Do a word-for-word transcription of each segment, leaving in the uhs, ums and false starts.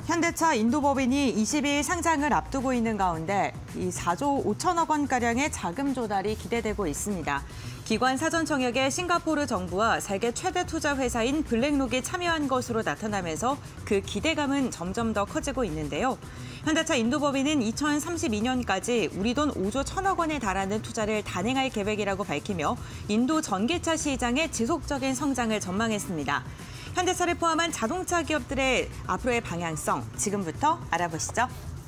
현대차 인도법인이 이십이 일 상장을 앞두고 있는 가운데 이 사조 오천억 원가량의 자금 조달이 기대되고 있습니다. 기관 사전 청약에 싱가포르 정부와 세계 최대 투자 회사인 블랙록이 참여한 것으로 나타나면서 그 기대감은 점점 더 커지고 있는데요. 현대차 인도법인은 이천삼십이 년까지 우리 돈 오조 천억 원에 달하는 투자를 단행할 계획이라고 밝히며 인도 전기차 시장의 지속적인 성장을 전망했습니다. 현대차를 포함한 자동차 기업들의 앞으로의 방향성, 지금부터 알아보시죠.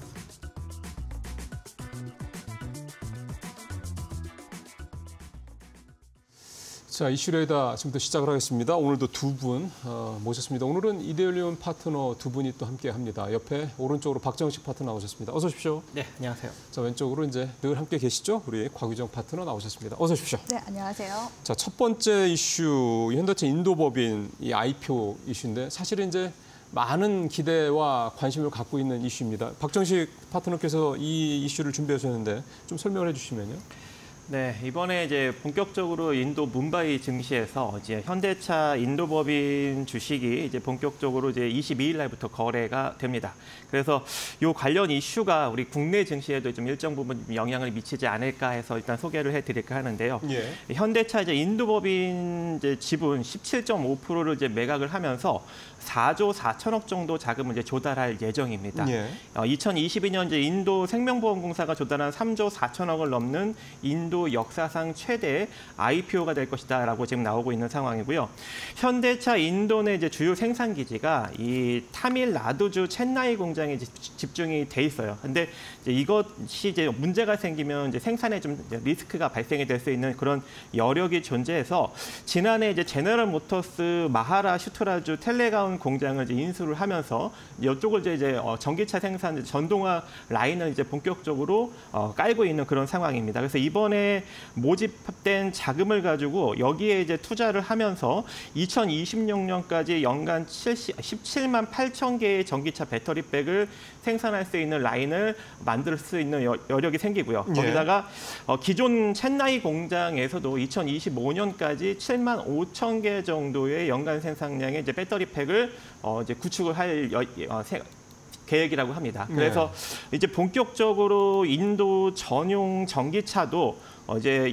자, 이슈레이더 지금부터 시작을 하겠습니다. 오늘도 두 분 어, 모셨습니다. 오늘은 이데올리온 파트너 두 분이 또 함께합니다. 옆에 오른쪽으로 박정식 파트너 나오셨습니다. 어서 오십시오. 네, 안녕하세요. 자, 왼쪽으로 이제 늘 함께 계시죠? 우리 곽유정 파트너 나오셨습니다. 어서 오십시오. 네, 안녕하세요. 자, 첫 번째 이슈, 현대차 인도법인 이 아이피오 이슈인데 사실은 이제 많은 기대와 관심을 갖고 있는 이슈입니다. 박정식 파트너께서 이 이슈를 준비하셨는데 좀 설명을 해주시면요. 네, 이번에 이제 본격적으로 인도 뭄바이 증시에서 이제 현대차 인도법인 주식이 이제 본격적으로 이제 이십이 일 날부터 거래가 됩니다. 그래서 이 관련 이슈가 우리 국내 증시에도 좀 일정 부분 영향을 미치지 않을까 해서 일단 소개를 해드릴까 하는데요. 예. 현대차 이제 인도법인 이제 지분 십칠 점 오 퍼센트를 이제 매각을 하면서 사조 사천억 정도 자금을 이제 조달할 예정입니다. 예. 어, 이천이십이 년 이제 인도 생명보험공사가 조달한 삼조 사천억을 넘는 인도 역사상 최대 아이피오가 될 것이다라고 지금 나오고 있는 상황이고요. 현대차 인도 내 이제 주요 생산 기지가 이 타밀나두주 첸나이 공장에 이제 집중이 돼 있어요. 근데 이제 이것이 이제 문제가 생기면 이제 생산에 좀 리스크가 발생이 될 수 있는 그런 여력이 존재해서 지난해 이제 제너럴 모터스 마하라슈트라주 텔레가운 공장을 이제 인수를 하면서 이쪽을 이제, 이제 전기차 생산 전동화 라인을 이제 본격적으로 어, 깔고 있는 그런 상황입니다. 그래서 이번에 모집된 자금을 가지고 여기에 이제 투자를 하면서 이천이십육 년까지 연간 십칠만 팔천 개의 전기차 배터리백을 생산할 수 있는 라인을 만들 수 있는 여력이 생기고요. 예. 거기다가 기존 첸나이 공장에서도 이천이십오 년까지 칠만 오천 개 정도의 연간 생산량의 이제 배터리팩을 어 이제 구축을 할 여, 어, 세, 계획이라고 합니다. 그래서 네. 이제 본격적으로 인도 전용 전기차도 이제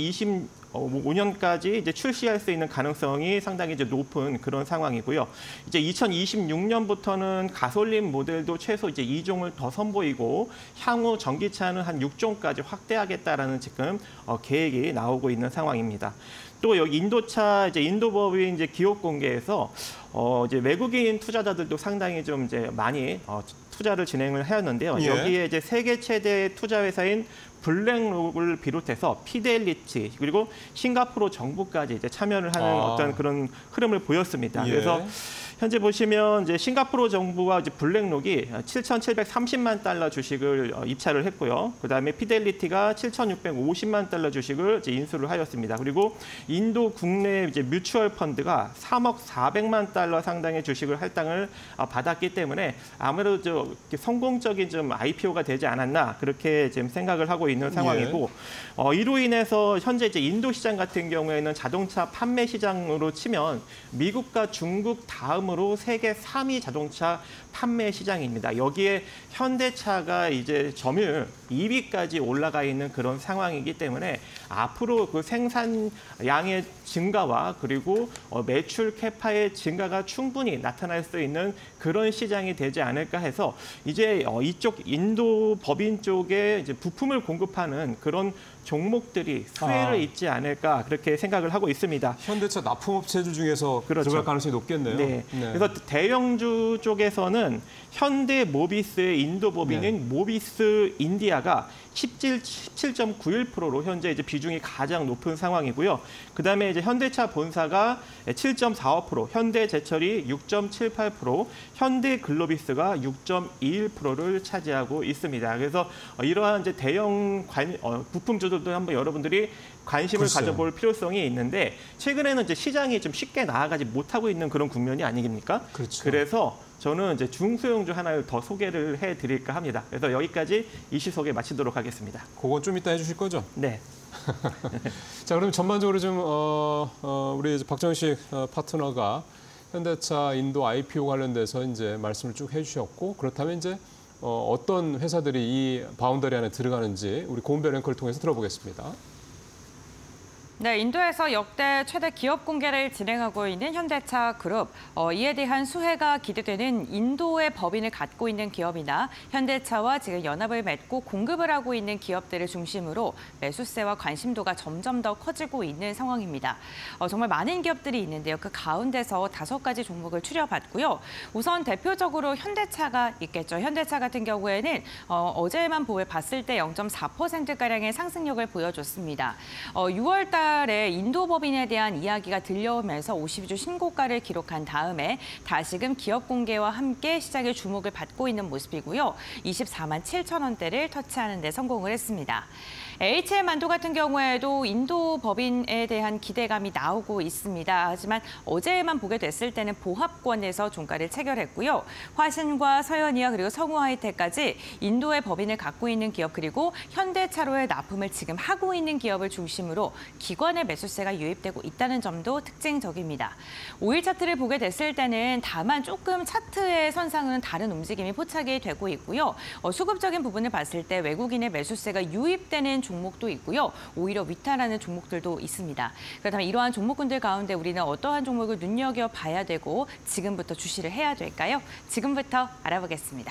이천이십오 년까지 이제 출시할 수 있는 가능성이 상당히 이제 높은 그런 상황이고요. 이제 이천이십육 년부터는 가솔린 모델도 최소 이제 이 종을 더 선보이고 향후 전기차는 한 육 종까지 확대하겠다라는 지금 어, 계획이 나오고 있는 상황입니다. 또 여기 인도차 이제 인도법인 이제 기업 공개에서 어 이제 외국인 투자자들도 상당히 좀 이제 많이 어, 투자를 진행을 하였는데요. 예. 여기에 이제 세계 최대 투자 회사인 블랙록을 비롯해서 피델리티 그리고 싱가포르 정부까지 이제 참여를 하는 아. 어떤 그런 흐름을 보였습니다. 예. 그래서 현재 보시면 이제 싱가포르 정부와 이제 블랙록이 칠천칠백삼십만 달러 주식을 입찰을 했고요. 그다음에 피델리티가 칠천육백오십만 달러 주식을 이제 인수를 하였습니다. 그리고 인도 국내 이제 뮤추얼 펀드가 삼억 사백만 달러 상당의 주식을 할당을 받았기 때문에 아무래도 좀 성공적인 좀 아이피오가 되지 않았나 그렇게 지금 생각을 하고 있는 상황이고 예. 어, 이로 인해서 현재 이제 인도 시장 같은 경우에는 자동차 판매 시장으로 치면 미국과 중국 다음 으로 세계 삼 위 자동차 판매 시장입니다. 여기에 현대차가 이제 점유율 이 위까지 올라가 있는 그런 상황이기 때문에 앞으로 그 생산량의 증가와 그리고 매출 캐파의 증가가 충분히 나타날 수 있는 그런 시장이 되지 않을까 해서 이제 이쪽 인도 법인 쪽에 이제 부품을 공급하는 그런 종목들이 수혜를 아. 입지 않을까 그렇게 생각을 하고 있습니다. 현대차 납품업체들 중에서 그렇죠. 들어갈 가능성이 높겠네요. 네. 네. 그래서 대형주 쪽에서는 현대 모비스의 인도 법인인 네. 모비스 인디아가 십칠 점 구일 퍼센트로 현재 이제 비중이 가장 높은 상황이고요. 그다음에 이제 현대차 본사가 칠 점 사오 퍼센트, 현대제철이 육 점 칠팔 퍼센트, 현대글로비스가 육 점 이일 퍼센트를 차지하고 있습니다. 그래서 이러한 이제 대형 관, 어, 부품주들도 한번 여러분들이 관심을 글쎄요. 가져볼 필요성이 있는데 최근에는 이제 시장이 좀 쉽게 나아가지 못하고 있는 그런 국면이 아니겠습니까? 그렇죠. 그래서 저는 이제 중소형주 하나를 더 소개를 해드릴까 합니다. 그래서 여기까지 이슈 소개 마치도록 하겠습니다. 그건 좀 이따 해주실 거죠? 네. 자, 그럼 전반적으로 좀 어, 어, 우리 박정식 파트너가 현대차 인도 아이피오 관련돼서 이제 말씀을 쭉 해주셨고 그렇다면 이제 어, 어떤 회사들이 이 바운더리 안에 들어가는지 우리 고은별 앵커를 통해서 들어보겠습니다. 네, 인도에서 역대 최대 기업 공개를 진행하고 있는 현대차 그룹. 어, 이에 대한 수혜가 기대되는 인도의 법인을 갖고 있는 기업이나 현대차와 지금 연합을 맺고 공급을 하고 있는 기업들을 중심으로 매수세와 관심도가 점점 더 커지고 있는 상황입니다. 어, 정말 많은 기업들이 있는데요. 그 가운데서 다섯 가지 종목을 추려봤고요. 우선 대표적으로 현대차가 있겠죠. 현대차 같은 경우에는 어, 어제만 봤을 때 영 점 사 퍼센트가량의 상승력을 보여줬습니다. 어, 유월 달 달에 인도 법인에 대한 이야기가 들려오면서 오십이 주 신고가를 기록한 다음에 다시금 기업 공개와 함께 시장의 주목을 받고 있는 모습이고요. 이십사만 칠천 원대를 터치하는 데 성공을 했습니다. 에이치엠만도 같은 경우에도 인도 법인에 대한 기대감이 나오고 있습니다. 하지만 어제만 보게 됐을 때는 보합권에서 종가를 체결했고요. 화신과 서현이와 그리고 성우하이텍까지 인도의 법인을 갖고 있는 기업 그리고 현대차로의 납품을 지금 하고 있는 기업을 중심으로 기관의 매수세가 유입되고 있다는 점도 특징적입니다. 오 일 차트를 보게 됐을 때는 다만 조금 차트의 선상은 다른 움직임이 포착이 되고 있고요. 어, 수급적인 부분을 봤을 때 외국인의 매수세가 유입되는 종목도 있고요. 오히려 위탈하는 종목들도 있습니다. 그렇다면 이러한 종목군들 가운데 우리는 어떠한 종목을 눈여겨봐야 되고 지금부터 주시를 해야 될까요? 지금부터 알아보겠습니다.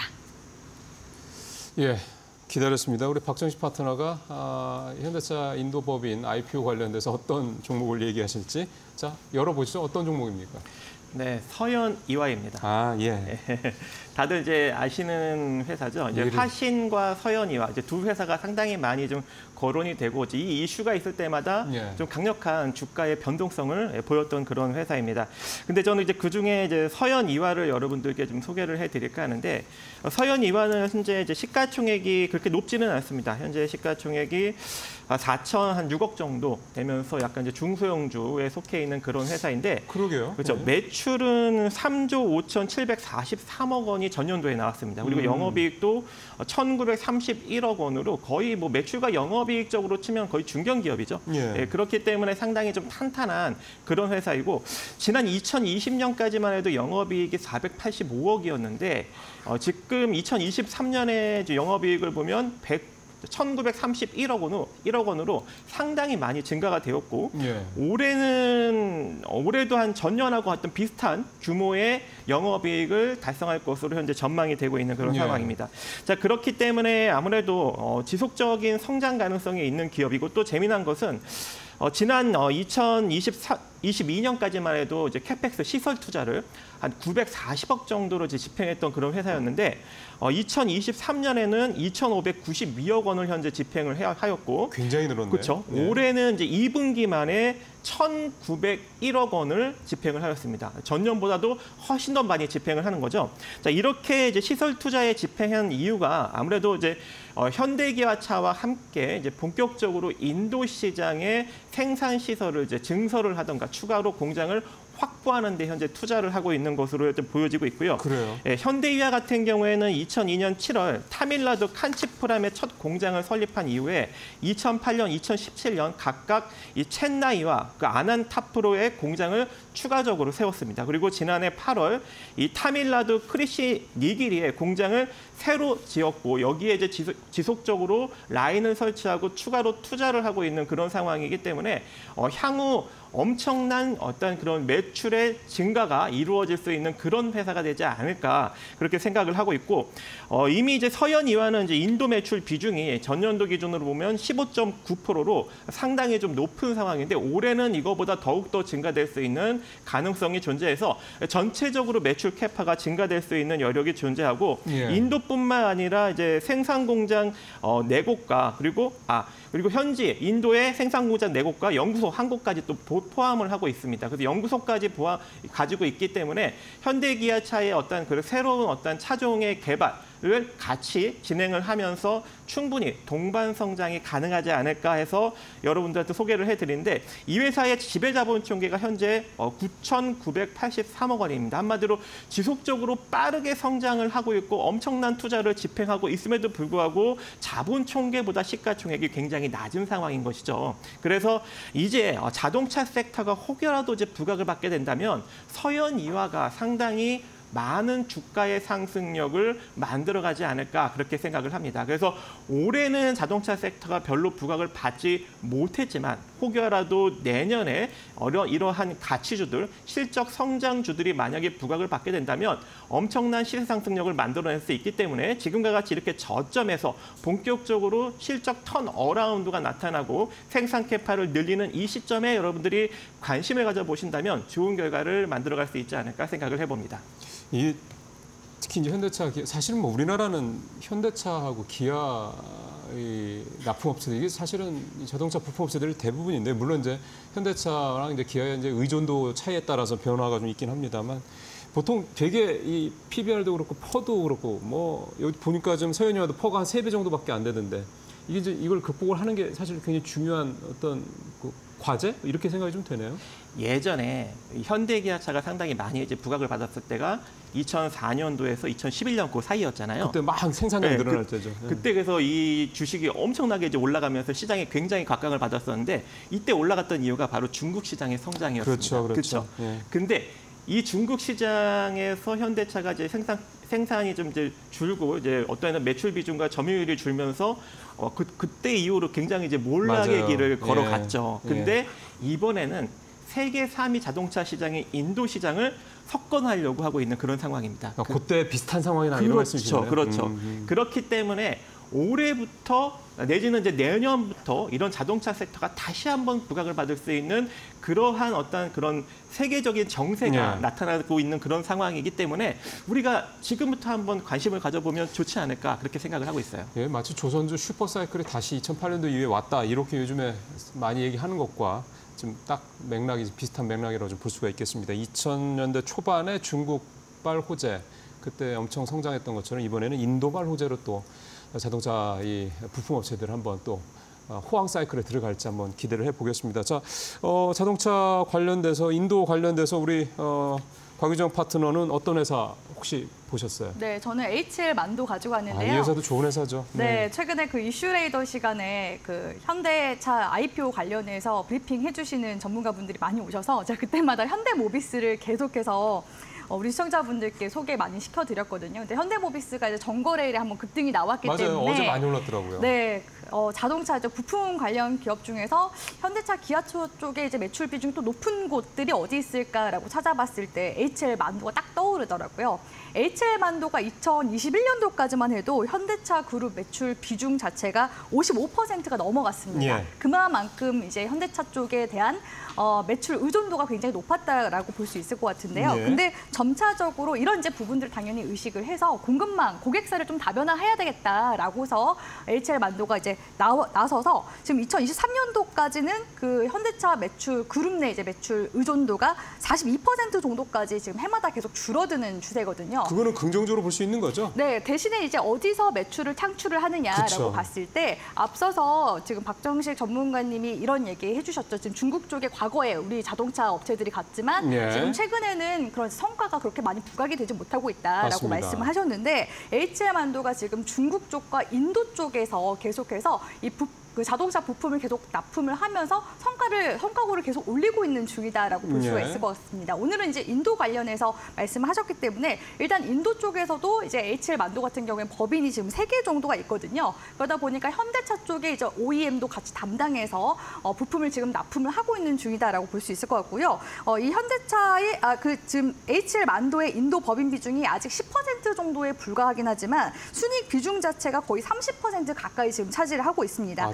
예, 기다렸습니다. 우리 박정식 파트너가 아, 현대차 인도법인 아이피오 관련돼서 어떤 종목을 얘기하실지. 자, 열어보시죠. 어떤 종목입니까? 네, 서현 이화입니다. 아, 예. 다들 이제 아시는 회사죠. 이제 이름. 화신과 서현이와 이제 두 회사가 상당히 많이 좀 거론이 되고 이 이슈가 있을 때마다 예. 좀 강력한 주가의 변동성을 보였던 그런 회사입니다. 근데 저는 이제 그 중에 이제 서현 이화를 여러분들께 좀 소개를 해드릴까 하는데 서현 이화는 현재 이제 시가총액이 그렇게 높지는 않습니다. 현재 시가총액이 사천육억 정도 되면서 약간 이제 중소형주에 속해 있는 그런 회사인데. 그러게요. 그렇죠. 네. 매출은 삼조 오천칠백사십삼억 원이 전년도에 나왔습니다. 그리고 음. 영업이익도 천구백삼십일억 원으로 거의 뭐 매출과 영업이익적으로 치면 거의 중견기업이죠. 예. 예, 그렇기 때문에 상당히 좀 탄탄한 그런 회사이고 지난 이천이십 년까지만 해도 영업이익이 사백팔십오억이었는데 어, 지금 이천이십삼 년에 영업이익을 보면 천구백삼십일억 원으로, 일억 원으로 상당히 많이 증가가 되었고 예. 올해는 올해도 한 전년하고 어떤 비슷한 규모의 영업이익을 달성할 것으로 현재 전망이 되고 있는 그런 예. 상황입니다. 자, 그렇기 때문에 아무래도 어, 지속적인 성장 가능성이 있는 기업이고 또 재미난 것은 어, 지난 어, 이천이십이 년까지만 해도 이제 캐펙스 시설 투자를 한 구백사십억 정도로 이제 집행했던 그런 회사였는데 어, 이천이십삼 년에는 이천오백구십이억 원을 현재 집행을 해, 하였고 굉장히 늘었네요. 그렇죠. 예. 올해는 이제 이 분기 만에 천구백일억 원을 집행을 하였습니다. 전년보다도 훨씬 더 많이 집행을 하는 거죠. 자, 이렇게 이제 시설 투자에 집행한 이유가 아무래도 이제 어, 현대기아차와 함께 이제 본격적으로 인도 시장에 생산 시설을 이제 증설을 하던가 추가로 공장을 확보하는 데 현재 투자를 하고 있는 것으로 보여지고 있고요. 그래요. 예, 현대기아 같은 경우에는 이천이 년 칠월 타밀나두 칸치푸람에 첫 공장을 설립한 이후에 이천팔 년, 이천십칠 년 각각 이 첸나이와 그 아난타프로의 공장을 추가적으로 세웠습니다. 그리고 지난해 팔월 이 타밀나두 크리시 니기리의 공장을 새로 지었고 여기에 이제 지속적으로 라인을 설치하고 추가로 투자를 하고 있는 그런 상황이기 때문에 어, 향후 엄청난 어떤 그런 매출의 증가가 이루어질 수 있는 그런 회사가 되지 않을까 그렇게 생각을 하고 있고 어, 이미 이제 서현 이화는 이제 인도 매출 비중이 전년도 기준으로 보면 십오 점 구 퍼센트로 상당히 좀 높은 상황인데 올해는 이거보다 더욱 더 증가될 수 있는 가능성이 존재해서 전체적으로 매출 캐파가 증가될 수 있는 여력이 존재하고 예. 인도뿐만 아니라 이제 생산 공장 어, 네 곳과 그리고 아 그리고 현지 인도의 생산 공장 네 곳과 연구소 한 곳까지 또 포함을 하고 있습니다. 그래서 연구소까지 보아, 가지고 있기 때문에 현대기아차의 어떤 그 새로운 어떤 차종의 개발 를 같이 진행을 하면서 충분히 동반 성장이 가능하지 않을까 해서 여러분들한테 소개를 해드리는데 이 회사의 지배자본 총계가 현재 구천구백팔십삼억 원입니다. 한마디로 지속적으로 빠르게 성장을 하고 있고 엄청난 투자를 집행하고 있음에도 불구하고 자본 총계보다 시가총액이 굉장히 낮은 상황인 것이죠. 그래서 이제 자동차 섹터가 혹여라도 이제 부각을 받게 된다면 서현이화가 상당히 많은 주가의 상승력을 만들어가지 않을까 그렇게 생각을 합니다. 그래서 올해는 자동차 섹터가 별로 부각을 받지 못했지만 혹여라도 내년에 이러한 가치주들, 실적 성장주들이 만약에 부각을 받게 된다면 엄청난 시세 상승력을 만들어낼 수 있기 때문에 지금과 같이 이렇게 저점에서 본격적으로 실적 턴 어라운드가 나타나고 생산 캐파를 늘리는 이 시점에 여러분들이 관심을 가져보신다면 좋은 결과를 만들어갈 수 있지 않을까 생각을 해봅니다. 이 특히 이제 현대차, 사실은 뭐 우리나라는 현대차하고 기아 이 납품업체들 이게 사실은 자동차 부품업체들 대부분인데 물론 이제 현대차랑 이제 기아의 이제 의존도 차이에 따라서 변화가 좀 있긴 합니다만 보통 되게 이 피비알도 그렇고 퍼도 그렇고 뭐 여기 보니까 좀 서현이와도 퍼가 한 세 배 정도밖에 안 되던데 이게 이제 이걸 극복을 하는 게 사실 굉장히 중요한 어떤 그 과제 이렇게 생각이 좀 되네요. 예전에 현대기아차가 상당히 많이 이제 부각을 받았을 때가 이천사 년도에서 이천십일 년 그 사이였잖아요. 그때 막 생산량이 네, 늘어날 그, 때죠. 네. 그때 그래서 이 주식이 엄청나게 이제 올라가면서 시장이 굉장히 각광을 받았었는데 이때 올라갔던 이유가 바로 중국 시장의 성장이었습니다. 그렇죠, 그렇죠. 그렇죠? 예. 근데 이 중국 시장에서 현대차가 이제 생산 생산이 좀 이제 줄고 이제 어떤 애는 매출 비중과 점유율이 줄면서 어, 그 그때 이후로 굉장히 이제 몰락의 맞아요. 길을 예. 걸어갔죠. 근데 예. 이번에는 세계 삼 위 자동차 시장인 인도 시장을 석권하려고 하고 있는 그런 상황입니다. 그러니까 그때 비슷한 상황이나 이런 그렇죠, 말씀이시네요. 그렇죠. 음, 음. 그렇기 때문에 올해부터 내지는 이제 내년부터 이런 자동차 섹터가 다시 한번 부각을 받을 수 있는 그러한 어떤 그런 세계적인 정세가 네. 나타나고 있는 그런 상황이기 때문에 우리가 지금부터 한번 관심을 가져보면 좋지 않을까 그렇게 생각을 하고 있어요. 예, 마치 조선주 슈퍼사이클이 다시 이천팔 년도 이후에 왔다 이렇게 요즘에 많이 얘기하는 것과 지금 딱 맥락이 비슷한 맥락이라고 좀 볼 수가 있겠습니다. 이천 년대 초반에 중국발 호재 그때 엄청 성장했던 것처럼 이번에는 인도발 호재로 또 자동차 이 부품 업체들 한번 또 호황 사이클에 들어갈지 한번 기대를 해보겠습니다. 자, 어, 자동차 관련돼서 인도 관련돼서 우리 어, 곽유정 파트너는 어떤 회사 혹시 보셨어요? 네, 저는 에이치엘 만도 가지고 왔는데요. 아, 이 회사도 좋은 회사죠. 네, 최근에 그 이슈레이더 시간에 그 현대차 아이피오 관련해서 브리핑 해주시는 전문가분들이 많이 오셔서 제가 그때마다 현대모비스를 계속해서 어, 우리 시청자분들께 소개 많이 시켜드렸거든요. 근데 현대모비스가 이제 전거래일에 한번 급등이 나왔기 맞아요. 때문에 어제 많이 올랐더라고요. 네, 어, 자동차 부품 관련 기업 중에서 현대차, 기아차 쪽에 이제 매출 비중 또 높은 곳들이 어디 있을까라고 찾아봤을 때 에이치엘 만도가 딱 떠오르더라고요. 에이치엘 만도가 이천이십일 년도까지만 해도 현대차 그룹 매출 비중 자체가 오십오 퍼센트가 넘어갔습니다. 예. 그만큼 이제 현대차 쪽에 대한 어, 매출 의존도가 굉장히 높았다라고 볼 수 있을 것 같은데요. 예. 근데 점차적으로 이런 이제 부분들 당연히 의식을 해서 공급망, 고객사를 좀 다변화해야 되겠다라고서 에이치엘 만도가 이제 나와, 나서서 지금 이천이십삼 년도까지는 그 현대차 매출 그룹 내 이제 매출 의존도가 사십이 퍼센트 정도까지 지금 해마다 계속 줄어드는 추세거든요. 그거는 긍정적으로 볼 수 있는 거죠? 네, 대신에 이제 어디서 매출을 창출을 하느냐라고 그쵸. 봤을 때 앞서서 지금 박정식 전문가님이 이런 얘기 해주셨죠. 지금 중국 쪽에 과거에 우리 자동차 업체들이 갔지만 예. 지금 최근에는 그런 성과가 그렇게 많이 부각이 되지 못하고 있다라고 맞습니다. 말씀을 하셨는데 에이치엘 만도가 지금 중국 쪽과 인도 쪽에서 계속해서 이 부, 그 자동차 부품을 계속 납품을 하면서 성과를 성과고를 계속 올리고 있는 중이다라고 볼 수가 예. 있을 것 같습니다. 오늘은 이제 인도 관련해서 말씀을 하셨기 때문에 일단 인도 쪽에서도 이제 에이치엘 만도 같은 경우에는 법인이 지금 세 개 정도가 있거든요. 그러다 보니까 현대차 쪽에 이제 오이엠도 같이 담당해서 어, 부품을 지금 납품을 하고 있는 중이다라고 볼 수 있을 것 같고요. 어, 이 현대차의 아, 그 지금 에이치엘 만도의 인도 법인 비중이 아직 십 퍼센트 정도에 불과하긴 하지만 순이익 비중 자체가 거의 삼십 퍼센트 가까이 지금 차지를 하고 있습니다. 아,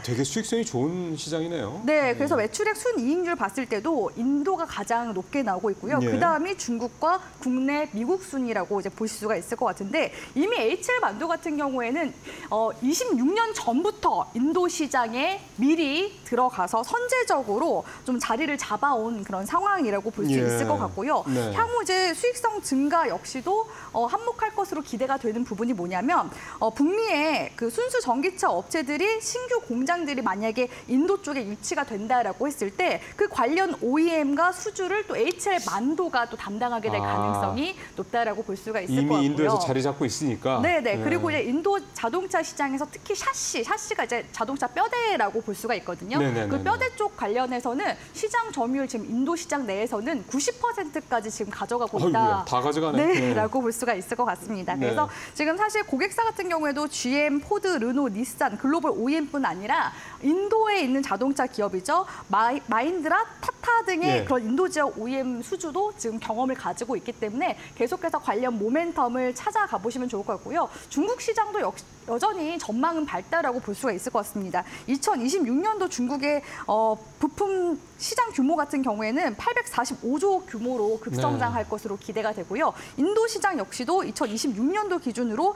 되게 수익성이 좋은 시장이네요. 네, 그래서 매출액 순이익률 봤을 때도 인도가 가장 높게 나오고 있고요. 예. 그다음이 중국과 국내 미국 순이라고 이제 보실 수가 있을 것 같은데 이미 에이치엘 만두 같은 경우에는 어, 이십육 년 전부터 인도 시장에 미리 들어가서 선제적으로 좀 자리를 잡아온 그런 상황이라고 볼 수 예. 있을 것 같고요. 네. 향후 이제 수익성 증가 역시도 어, 한몫할 것으로 기대가 되는 부분이 뭐냐면 어, 북미의 그 순수 전기차 업체들이 신규 공장들이 만약에 인도 쪽에 유치가 된다라고 했을 때 그 관련 오이엠과 수주를 또 에이치엘 만도가 또 담당하게 될 아. 가능성이 높다라고 볼 수가 있을 것 같고요. 이미 인도에서 자리 잡고 있으니까. 네네. 예. 그리고 이제 인도 자동차 시장에서 특히 샤시, 샤시가 이제 자동차 뼈대라고 볼 수가 있거든요. 네네네네. 그 뼈대 쪽 관련해서는 시장 점유율 지금 인도 시장 내에서는 구십 퍼센트까지 지금 가져가고 있다. 어이구야, 다 가져가네. 네, 예. 라고 볼 수가 있을 것 같습니다. 네. 그래서 지금 사실 고객사 같은 경우에도 지엠, 포드, 르노, 닛산, 글로벌 오이엠뿐 아니라 인도에 있는 자동차 기업이죠. 마이, 마인드라, 타타 등의 예. 그런 인도 지역 오이엠 수주도 지금 경험을 가지고 있기 때문에 계속해서 관련 모멘텀을 찾아가 보시면 좋을 것 같고요. 중국 시장도 역, 여전히 전망은 밝다라고 볼 수가 있을 것 같습니다. 이천이십육 년도 중국의 어, 부품 시장 규모 같은 경우에는 팔백사십오조 규모로 급성장할 네. 것으로 기대가 되고요. 인도 시장 역시도 이천이십육 년도 기준으로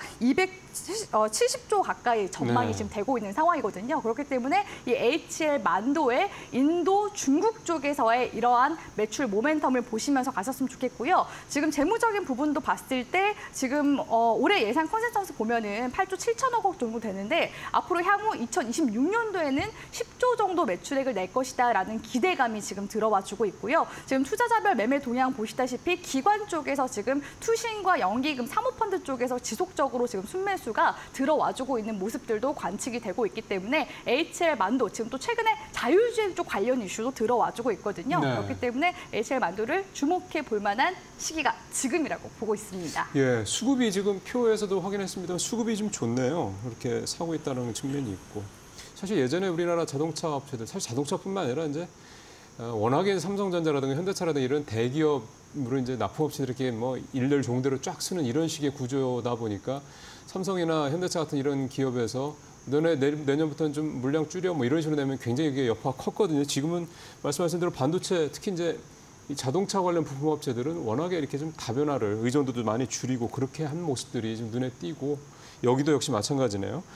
이백칠십조 가까이 전망이 네. 지금 되고 있는 상황이거든요. 그렇기 때문에 이 에이치엘 만도의 인도, 중국 쪽에서의 이러한 매출 모멘텀을 보시면서 가셨으면 좋겠고요. 지금 재무적인 부분도 봤을 때 지금 어, 올해 예상 컨센서스 보면은 팔조 칠천억 원 정도 되는데 앞으로 향후 이천이십육 년도에는 십조 정도 매출액을 낼 것이다라는 기대감이 지금 들어와주고 있고요. 지금 투자자별 매매 동향 보시다시피 기관 쪽에서 지금 투신과 연기금, 사모펀드 쪽에서 지속적으로 지금 순매수가 들어와주고 있는 모습들도 관측이 되고 있기 때문에 에이치엘 만도 지금 또 최근에 자율주행 쪽 관련 이슈도 들어와주고 있거든요. 네. 그렇기 때문에 에이치엘 만도를 주목해 볼 만한 시기가 지금이라고 보고 있습니다. 예, 수급이 지금 표에서도 확인했습니다. 수급이 좀 좋네요. 이렇게 사고 있다는 측면이 있고. 사실 예전에 우리나라 자동차 업체들, 사실 자동차뿐만 아니라 이제 워낙에 삼성전자라든가 현대차라든가 이런 대기업으로 이제 납품업체들이 이렇게 뭐 일렬 종대로 쫙 쓰는 이런 식의 구조다 보니까 삼성이나 현대차 같은 이런 기업에서 너네 내년부터는 좀 물량 줄여 뭐 이런 식으로 내면 굉장히 이게 여파가 컸거든요. 지금은 말씀하신 대로 반도체 특히 이제 이 자동차 관련 부품업체들은 워낙에 이렇게 좀 다변화를 의존도도 많이 줄이고 그렇게 한 모습들이 좀 눈에 띄고 여기도 역시 마찬가지네요.